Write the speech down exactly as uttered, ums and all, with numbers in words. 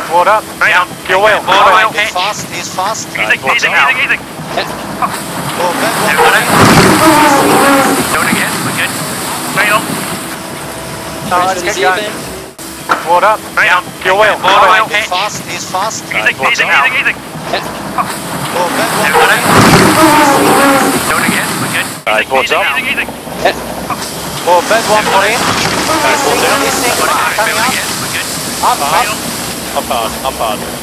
Forward up. Right on. Your wheel. Forward Wheel. wheel. He's fast, he's fast. Easy, Right, easy, now. easy, easy. Oh, back There one. we go. Do it again. We're good. Right on. No, let's get going. Forward up. Right on. Your wheel. Forward wheel. He's fast, he's fast. Easy, Right, easy, forward now. easy, easy. Oh, back There one. we go. Do it again. We're good. Right, forward Easy, up. easy, easy. Well, bed one, one in. He's Forward down. coming Do it up. again. We're good. Up, Right up. on. Up hard, up hard.